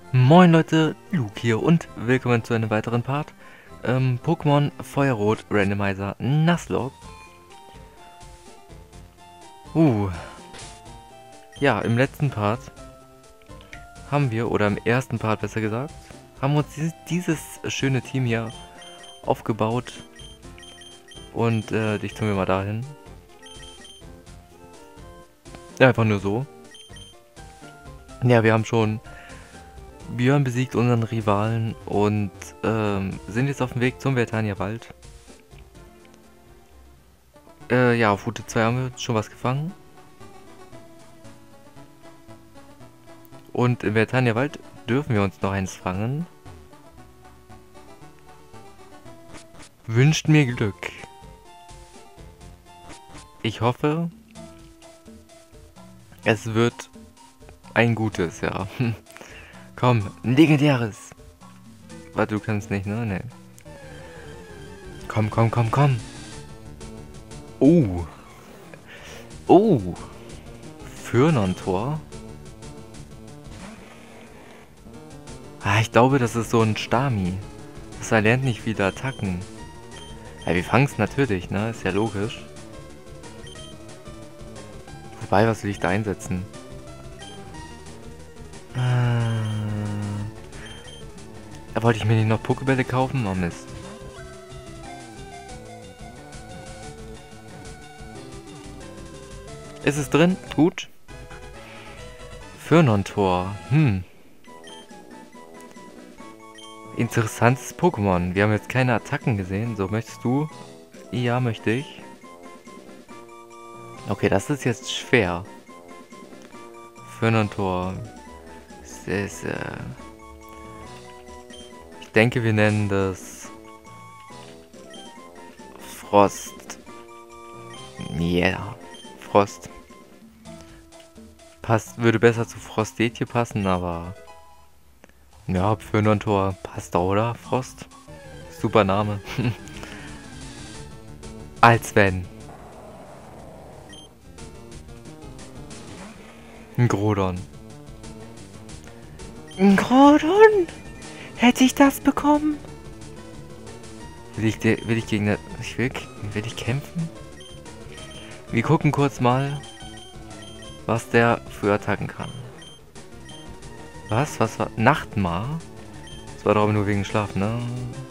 Moin Leute, Luke hier und willkommen zu einem weiteren Part. Pokémon Feuerrot Randomizer Nuzlocke. Ja, im letzten Part haben wir, oder im ersten Part besser gesagt, haben wir uns dieses schöne Team hier aufgebaut. Und dich tun wir mal dahin. Ja, einfach nur so. Ja, wir haben schon Björn besiegt, unseren Rivalen, und sind jetzt auf dem Weg zum Vertania Wald. Ja, auf Route 2 haben wir schon was gefangen. Und im Vertania Wald dürfen wir uns noch eins fangen. Wünscht mir Glück. Ich hoffe, es wird ein gutes, ja. Komm, ein legendäres. Warte, du kannst nicht, ne? Ne. Komm, komm, komm, komm. Oh. Oh. Fürnontor. Ah, ich glaube, das ist so ein Stami. Das lernt nicht viele Attacken. Ja, wir fangen es natürlich, ne? Ist ja logisch. Wobei, was will ich da einsetzen? Da wollte ich mir nicht noch Pokébälle kaufen? Oh Mist. Ist es drin? Gut. Fürnontor. Interessantes Pokémon. Wir haben jetzt keine Attacken gesehen. So, möchtest du? Ja, möchte ich. Okay, das ist jetzt schwer. Fürnontor. Ich denke, wir nennen das Frost. Yeah. Frost. Würde besser zu Frostetje passen, aber ja, Fürnontor passt da, oder? Frost. Super Name. Als wenn. Ein Groudon. Ein Groudon? Hätte ich das bekommen? Will ich gegen... Will ich kämpfen? Wir gucken kurz mal, was der für Attacken kann. Was war... Nachtmar? Das war doch aber nur wegen Schlaf, ne?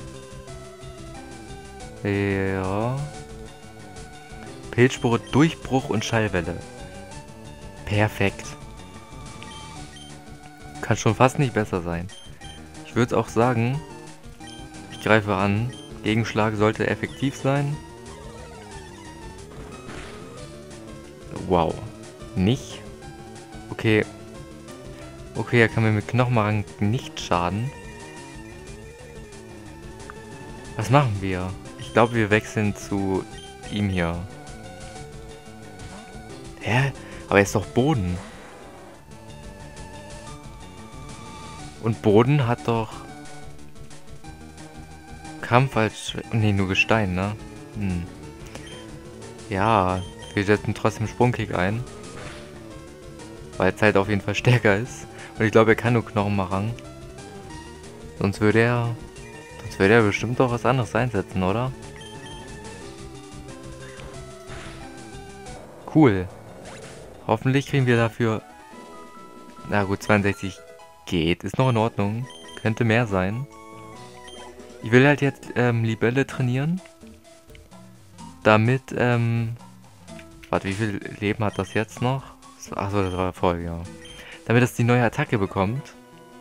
Ja. Pilzspore, Durchbruch und Schallwelle. Perfekt. Kann schon fast nicht besser sein. Ich würde auch sagen, ich greife an. Gegenschlag sollte effektiv sein. Wow. Nicht? Okay. Okay, er kann mir mit Knochenmark nicht schaden. Was machen wir? Ich glaube, wir wechseln zu ihm hier. Hä? Aber er ist doch Boden. Und Boden hat doch Kampf als... Nee, nur Gestein, ne? Ja, wir setzen trotzdem Sprungkick ein. Weil es halt auf jeden Fall stärker ist. Und ich glaube, er kann nur Knochenmarang. Sonst würde er bestimmt doch was anderes einsetzen, oder? Cool. Hoffentlich kriegen wir dafür... Na gut, 62 geht. Ist noch in Ordnung. Könnte mehr sein. Ich will halt jetzt Libelle trainieren. Damit, warte, wie viel Leben hat das jetzt noch? Achso, das war voll, ja. Damit es die neue Attacke bekommt.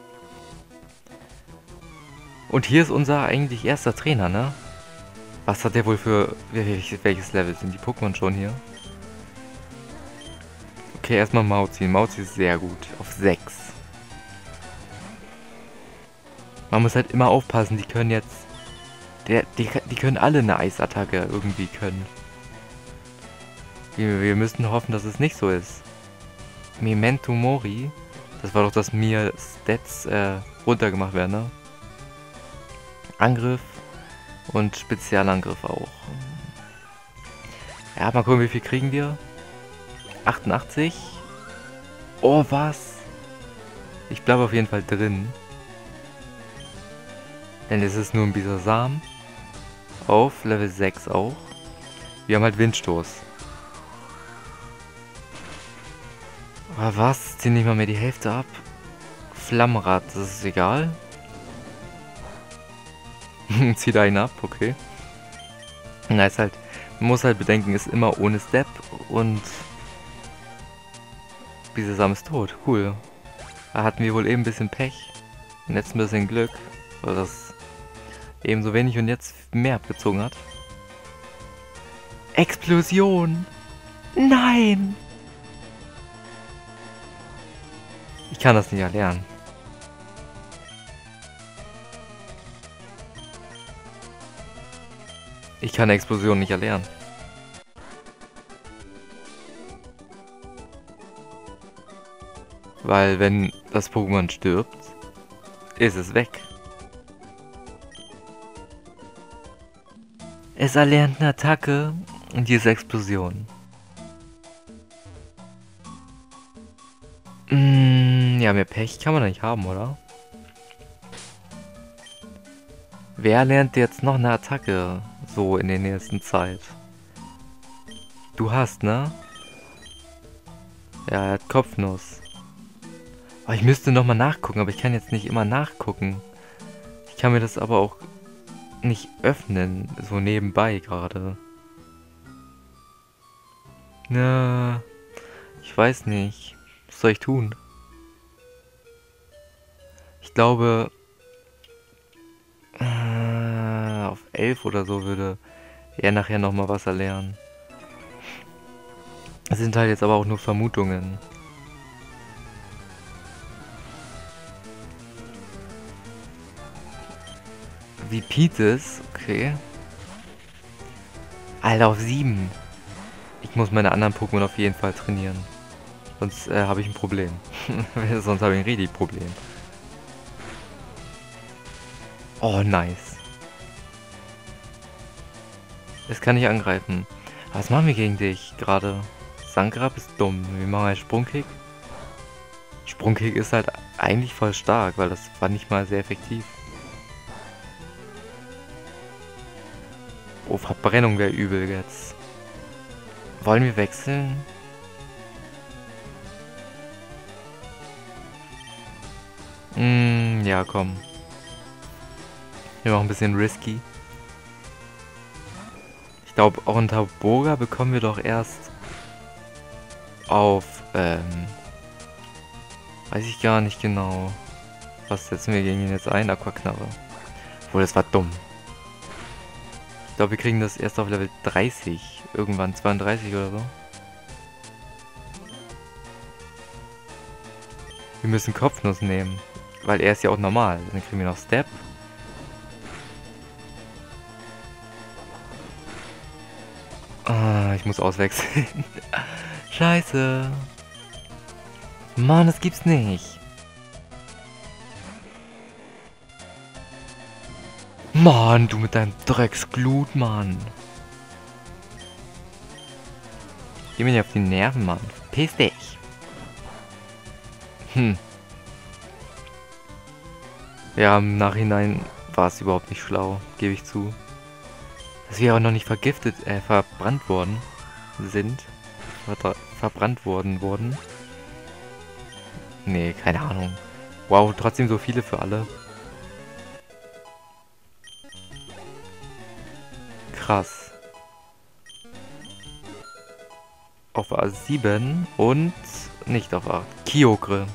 Und hier ist unser eigentlich erster Trainer, ne? Was hat der wohl für... Welches Level sind die Pokémon schon hier? Okay, erstmal Mauzi. Mauzi ist sehr gut. Auf 6. Man muss halt immer aufpassen, die können jetzt... Die können alle eine Eisattacke irgendwie können. Wir müssen hoffen, dass es nicht so ist. Memento Mori. Das war doch, dass mir Stats runtergemacht werden, ne? Angriff und Spezialangriff auch. Ja, mal gucken, wie viel kriegen wir. 88. Oh, was? Ich bleibe auf jeden Fall drin. Denn es ist nur ein Bisasam. Auf Level 6 auch. Wir haben halt Windstoß. Aber was? Zieh nicht mal mehr die Hälfte ab. Flammrad, das ist egal. Zieh da einen ab, okay. Na, ist halt, man muss halt bedenken, ist immer ohne Step und Bisasam ist tot. Cool. Da hatten wir wohl eben ein bisschen Pech. Und jetzt ein bisschen Glück, weil das eben so wenig und jetzt mehr abgezogen hat. Explosion! Nein! Ich kann das nicht erlernen. Ich kann Explosion nicht erlernen. Weil wenn das Pokémon stirbt, ist es weg. Es erlernt eine Attacke und diese Explosion. Ja, mehr Pech kann man nicht haben, oder? Wer lernt jetzt noch eine Attacke so in der nächsten Zeit? Du hast, ne? Ja, er hat Kopfnuss. Oh, ich müsste nochmal nachgucken, aber ich kann jetzt nicht immer nachgucken. Ich kann mir das aber auch nicht öffnen, so nebenbei gerade. Na, ich weiß nicht. Was soll ich tun? Ich glaube, auf 11 oder so würde er nachher nochmal was erlernen. Das sind halt jetzt aber auch nur Vermutungen. Wie Pites, okay. Alter, auf 7. Ich muss meine anderen Pokémon auf jeden Fall trainieren. Sonst habe ich ein Problem. Sonst habe ich ein richtig Problem. Oh, nice. Das kann ich angreifen. Was machen wir gegen dich gerade? Sangrab ist dumm. Wir machen einen Sprungkick. Sprungkick ist halt eigentlich voll stark, weil das war nicht mal sehr effektiv. Oh, Verbrennung wäre übel jetzt. Wollen wir wechseln? Ja, komm. Wir machen ein bisschen risky. Ich glaube, auch ein Tauboga bekommen wir doch erst auf, weiß ich gar nicht genau. Was setzen wir gegen ihn jetzt ein? Aquaknarre. Obwohl, das war dumm. Ich glaube, wir kriegen das erst auf Level 30. Irgendwann 32 oder so. Wir müssen Kopfnuss nehmen. Weil er ist ja auch normal. Dann kriegen wir noch Step. Ah, ich muss auswechseln. Scheiße. Mann, das gibt's nicht. Mann, du mit deinem Drecksglut, Mann. Geh mir nicht auf die Nerven, Mann. Piss dich. Ja, im Nachhinein war es überhaupt nicht schlau, gebe ich zu. Dass wir auch noch nicht vergiftet, verbrannt worden sind. Verbrannt wurden. Nee, keine Ahnung. Wow, trotzdem so viele für alle. Krass. Auf A7 und nicht auf A8. Kyogre.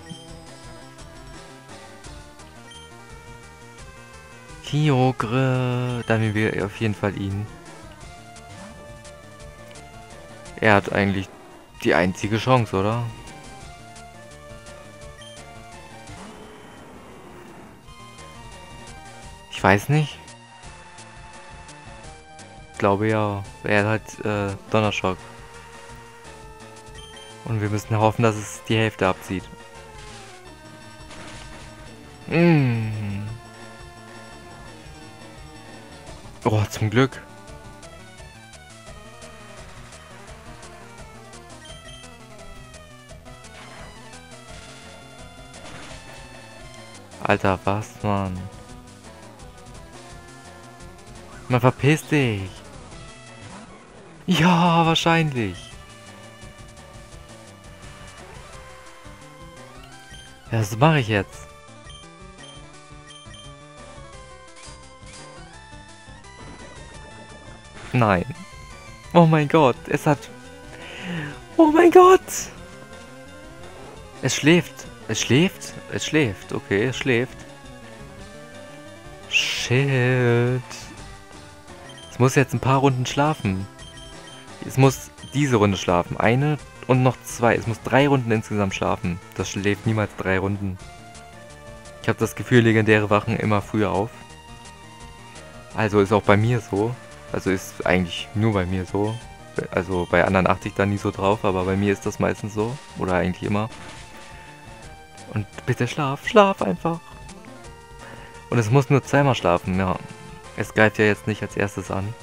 Kyogre. Dann nehmen wir auf jeden Fall ihn. Er hat eigentlich die einzige Chance, oder? Ich weiß nicht. Ich glaube ja. Er hat Donnerschock. Und wir müssen hoffen, dass es die Hälfte abzieht. Oh, zum Glück. Alter, was, Mann? Man verpiss dich. Ja, wahrscheinlich. Ja, das mache ich jetzt. Nein. Oh mein Gott, es hat... Oh mein Gott! Es schläft. Es schläft? Es schläft. Okay, es schläft. Shit. Es muss jetzt ein paar Runden schlafen. Es muss diese Runde schlafen. Eine und noch zwei. Es muss 3 Runden insgesamt schlafen. Das schläft niemals 3 Runden. Ich habe das Gefühl, Legendäre wachen immer früher auf. Also ist auch bei mir so. Also ist eigentlich nur bei mir so. Also bei anderen achte ich da nie so drauf, aber bei mir ist das meistens so. Oder eigentlich immer. Und bitte schlaf, schlaf einfach. Und es muss nur zweimal schlafen, ja. Es greift ja jetzt nicht als erstes an.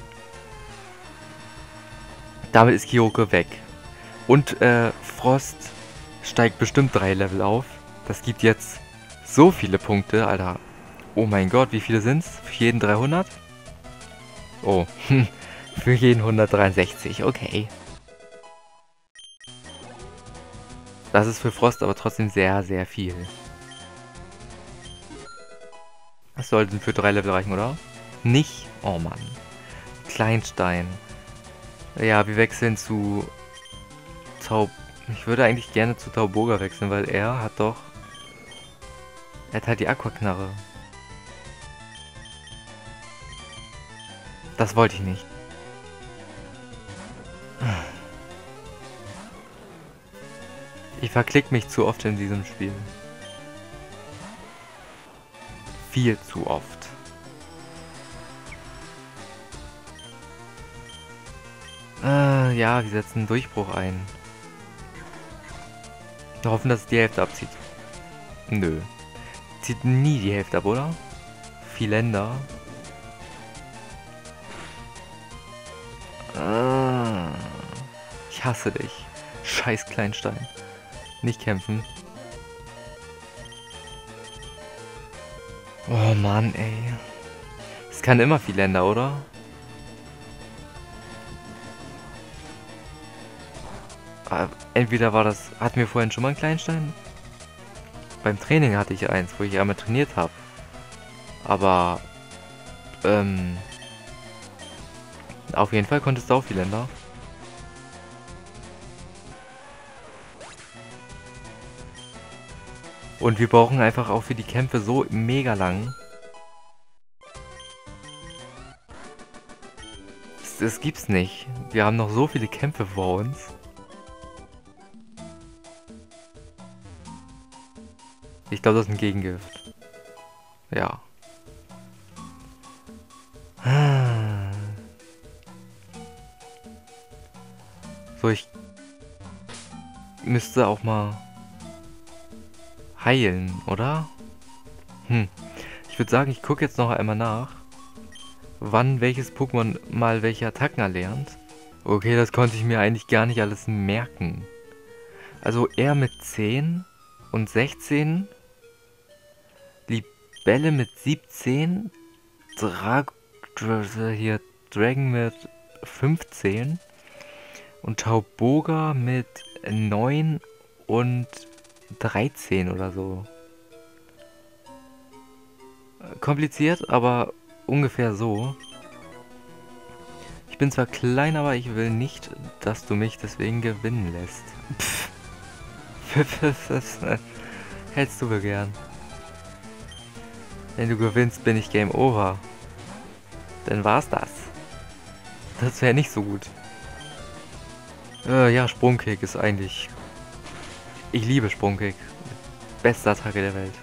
Damit ist Kyoko weg. Und Frost steigt bestimmt 3 Level auf. Das gibt jetzt so viele Punkte, Alter. Oh mein Gott, wie viele sind's? Für jeden 300? Oh, für jeden 163, okay. Das ist für Frost aber trotzdem sehr, sehr viel. Das sollte für 3 Level reichen, oder? Nicht? Oh Mann. Kleinstein. Ja, wir wechseln zu Ich würde eigentlich gerne zu Tauboga wechseln, weil er hat doch... Er hat halt die Aquaknarre. Das wollte ich nicht. Ich verklick mich zu oft in diesem Spiel. Viel zu oft. Ja, wir setzen einen Durchbruch ein. Wir hoffen, dass es die Hälfte abzieht. Nö. Zieht nie die Hälfte ab, oder? Philander. Ich hasse dich. Scheiß Kleinstein. Nicht kämpfen. Oh Mann, ey. Es kann immer Philander, oder? Entweder war das... Hatten wir vorhin schon mal einen Kleinstein? Beim Training hatte ich eins, wo ich einmal trainiert habe. Aber... auf jeden Fall konntest du auch Philander. Und wir brauchen einfach auch für die Kämpfe so mega lang. Das gibt's nicht. Wir haben noch so viele Kämpfe vor uns. Ich glaube, das ist ein Gegengift. Ja. So, ich müsste auch mal heilen, oder? Ich würde sagen, ich gucke jetzt noch einmal nach, wann welches Pokémon mal welche Attacken erlernt. Okay, das konnte ich mir eigentlich gar nicht alles merken. Also er mit 10 und 16, Libelle mit 17, Dragon mit 15 und Tauboga mit 9 und 13 oder so. Kompliziert, aber ungefähr so. Ich bin zwar klein, aber ich will nicht, dass du mich deswegen gewinnen lässt. Hättest du wohl gern. Wenn du gewinnst, bin ich Game Over. Dann war's das. Das wäre nicht so gut. Ja, Sprungkick ist eigentlich... Ich liebe Sprungkick. Beste Attacke der Welt.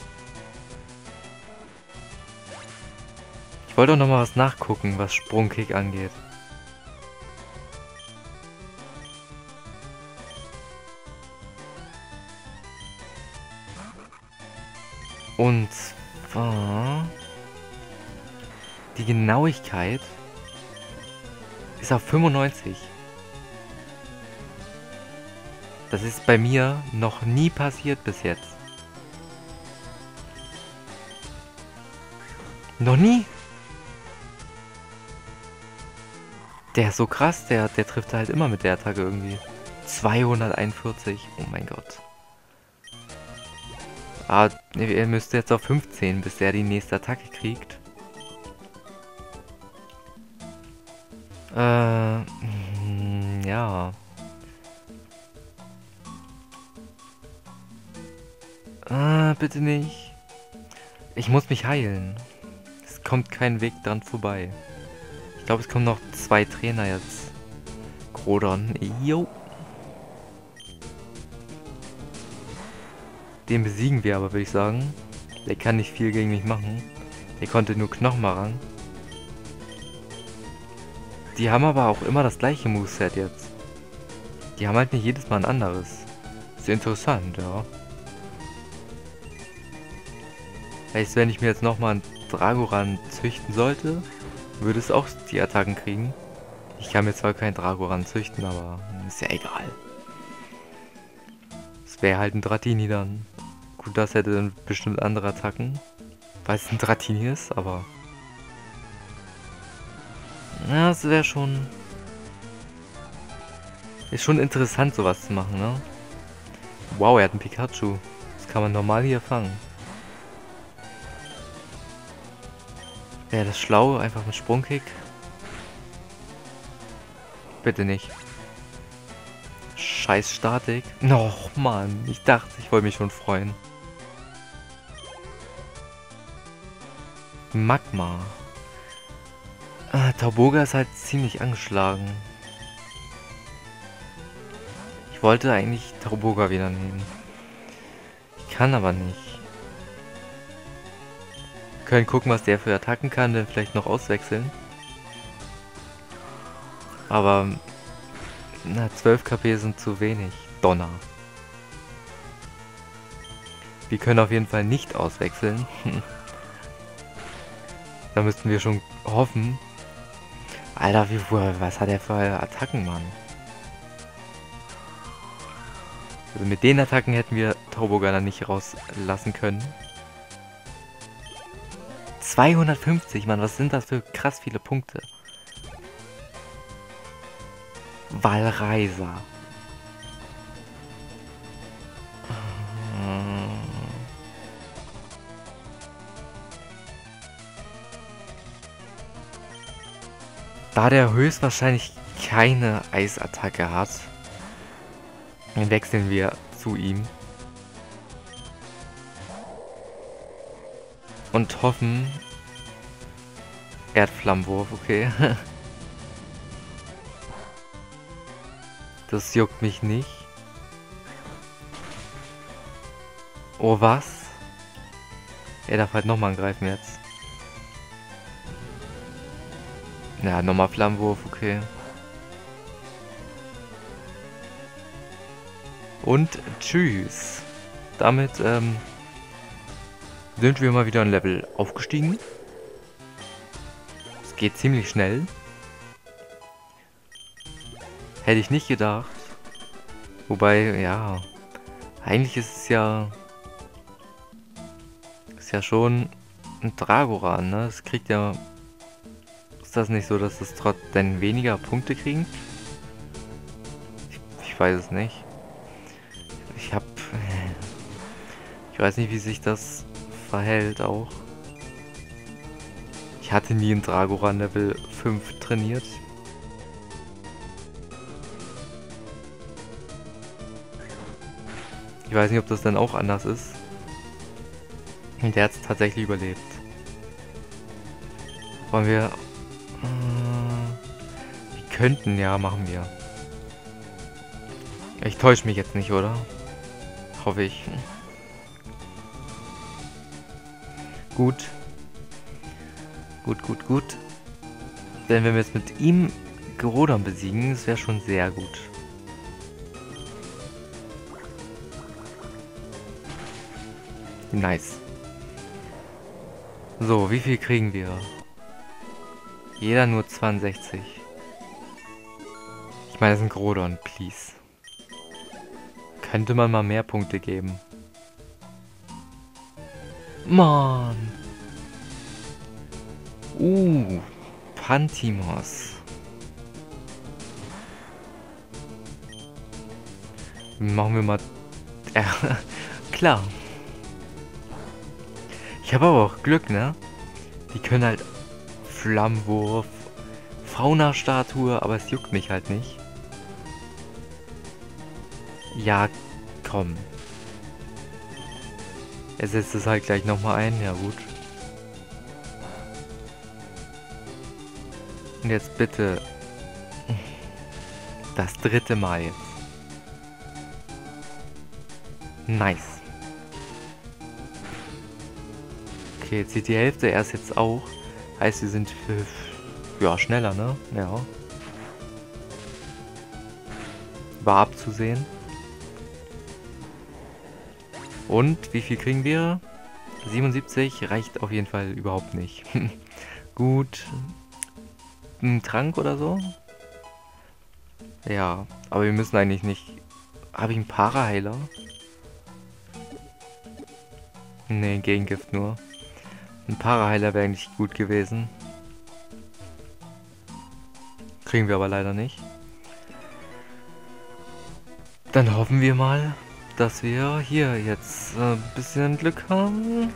Ich wollte auch noch mal was nachgucken, was Sprungkick angeht. Und zwar... Die Genauigkeit ist auf 95. Das ist bei mir noch nie passiert bis jetzt. Noch nie? Der ist so krass, der trifft halt immer mit der Attacke irgendwie. 241, oh mein Gott. Ah, er müsste jetzt auf 15, bis er die nächste Attacke kriegt. Ja. Bitte nicht. Ich muss mich heilen. Es kommt kein Weg dran vorbei. Ich glaube, es kommen noch 2 Trainer jetzt. Groudon. Jo. Den besiegen wir aber, würde ich sagen. Der kann nicht viel gegen mich machen. Der konnte nur Knochenmarang. Die haben aber auch immer das gleiche Moveset jetzt. Die haben halt nicht jedes Mal ein anderes. Ist interessant, ja. Heißt, wenn ich mir jetzt nochmal einen Dragoran züchten sollte, würde es auch die Attacken kriegen. Ich kann mir zwar keinen Dragoran züchten, aber ist ja egal. Es wäre halt ein Dratini dann. Gut, das hätte dann bestimmt andere Attacken, weil es ein Dratini ist, aber... Ja, es wäre schon... Ist schon interessant, sowas zu machen, ne? Wow, er hat einen Pikachu. Das kann man normal hier fangen. Wäre das schlau? Einfach mit Sprungkick? Bitte nicht. Scheiß Statik. Och, Mann. Ich dachte, ich wollte mich schon freuen. Magma. Tauboga ist halt ziemlich angeschlagen. Ich wollte eigentlich Tauboga wieder nehmen. Ich kann aber nicht. Wir können gucken, was der für Attacken kann, dann vielleicht noch auswechseln. Aber 12 KP sind zu wenig. Donner. Wir können auf jeden Fall nicht auswechseln. Da müssten wir schon hoffen. Alter, was hat er für Attacken, Mann? Also mit den Attacken hätten wir Tauboga dann nicht rauslassen können. 250, Mann, was sind das für krass viele Punkte? Walreiser. Da der höchstwahrscheinlich keine Eisattacke hat, wechseln wir zu ihm. Und hoffen... Er hat Flammenwurf, okay. Das juckt mich nicht. Oh, was? Er darf halt nochmal angreifen jetzt. Ja, nochmal Flammenwurf, okay. Und tschüss. Damit sind wir mal wieder ein Level aufgestiegen. Es geht ziemlich schnell. Hätte ich nicht gedacht. Wobei, ja, eigentlich ist es ja... Ist ja schon ein Dragoran, ne? Es kriegt ja... Ist das nicht so, dass es trotzdem weniger Punkte kriegen? Ich weiß es nicht. Ich weiß nicht, wie sich das verhält auch. Ich hatte nie einen Dragoran Level 5 trainiert. Ich weiß nicht, ob das dann auch anders ist. Und der hat es tatsächlich überlebt. Wollen wir... wir könnten, ja, machen wir. Ich täusche mich jetzt nicht, oder? Hoffe ich. Gut. Gut. Wenn wir jetzt mit ihm Groudon besiegen, das wäre schon sehr gut. Nice. So, wie viel kriegen wir? Jeder nur 62. Ich meine, das ist ein Groudon, please. Könnte man mal mehr Punkte geben. Mann. Pantimos. Machen wir mal... klar. Ich habe aber auch Glück, ne? Die können halt Flammenwurf, Fauna-Statue, aber es juckt mich halt nicht. Ja, komm. Er setzt es halt gleich nochmal ein, ja gut. Und jetzt bitte das 3. Mal jetzt. Nice. Okay, jetzt sieht die Hälfte erst jetzt auch. Heißt, wir sind ja schneller, ne? Ja. War abzusehen. Und wie viel kriegen wir? 77 reicht auf jeden Fall überhaupt nicht. Gut. Ein Trank oder so? Ja, aber wir müssen eigentlich nicht... Habe ich einen Paraheiler? Ne, Gegengift nur. Ein Paraheiler wäre eigentlich gut gewesen. Kriegen wir aber leider nicht. Dann hoffen wir mal, dass wir hier jetzt ein bisschen Glück haben.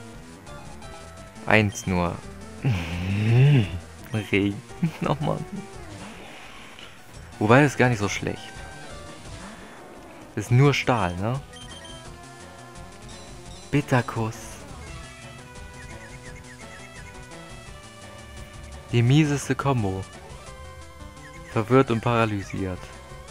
1 nur. Regen. Nochmal. Wobei, das ist gar nicht so schlecht. Das ist nur Stahl, ne? Bitterkuss. Die mieseste Kombo. Verwirrt und paralysiert.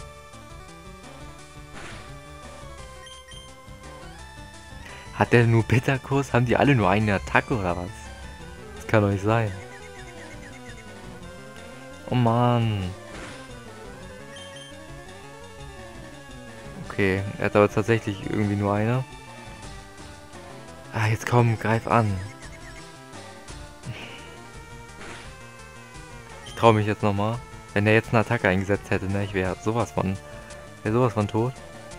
Hat der nur Bitterkuss? Haben die alle nur eine Attacke oder was? Das kann doch nicht sein. Oh Mann. Okay, er hat aber tatsächlich irgendwie nur eine. Ah, jetzt komm, greif an. Ich traue mich jetzt nochmal. Wenn er jetzt eine Attacke eingesetzt hätte, ne, ich wäre sowas von tot.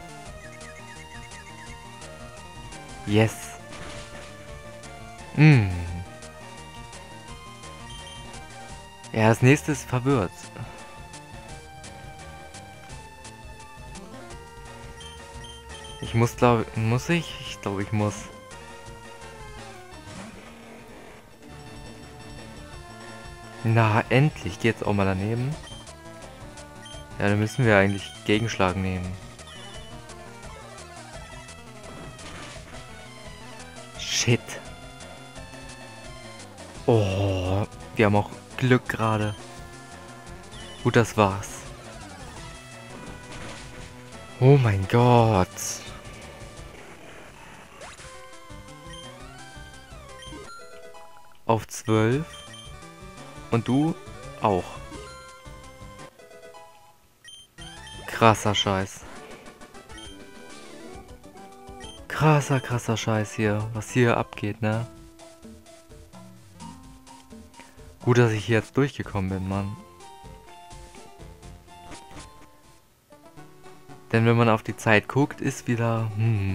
Yes. Ja, das nächste ist verwirrt. Ich muss, muss ich? Ich glaube, ich muss. Na, endlich geht's auch mal daneben. Ja, dann müssen wir eigentlich Gegenschlag nehmen. Shit. Oh, wir haben auch Glück gerade. Gut, das war's. Oh mein Gott. Auf 12. Und du auch. Krasser Scheiß. Krasser Scheiß hier. Was hier abgeht, ne? Gut, dass ich hier jetzt durchgekommen bin, Mann. Denn wenn man auf die Zeit guckt, ist wieder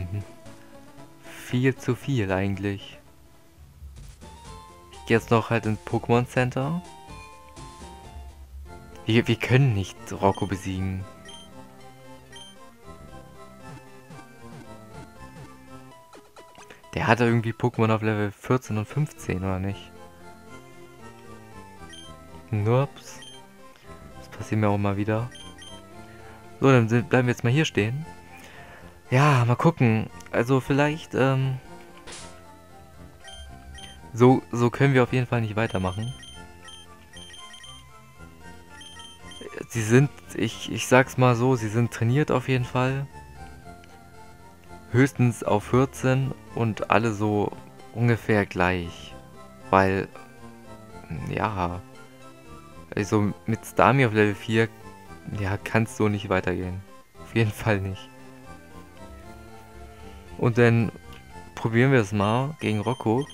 viel zu viel eigentlich. Ich gehe jetzt noch halt ins Pokémon Center. Wir können nicht Rocco besiegen. Der hatte irgendwie Pokémon auf Level 14 und 15, oder nicht? Ups. Das passiert mir auch mal wieder. So, dann bleiben wir jetzt mal hier stehen. Ja, mal gucken. Also vielleicht, so können wir auf jeden Fall nicht weitermachen. Sie sind, ich sag's mal so, sie sind trainiert auf jeden Fall. Höchstens auf 14 und alle so ungefähr gleich. Weil, ja, also mit Starmie auf Level 4, ja, kann es so nicht weitergehen. Auf jeden Fall nicht. Und dann probieren wir es mal gegen Rocco.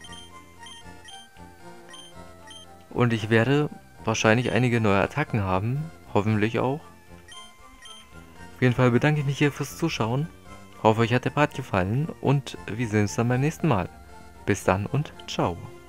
Und ich werde wahrscheinlich einige neue Attacken haben. Hoffentlich auch. Auf jeden Fall bedanke ich mich hier fürs Zuschauen. Hoffe, euch hat der Part gefallen und wir sehen uns dann beim nächsten Mal. Bis dann und ciao.